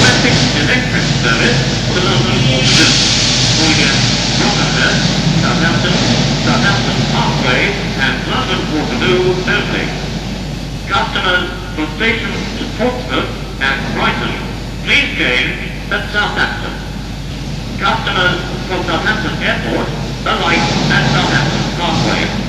Wessex Electric service to London Waterloo. Calling at Bournemouth, Southampton Parkway and London Waterloo only. Customers for stations to Portsmouth and Brighton, please change at Southampton. Customers for Southampton Airport, alight at Southampton Parkway.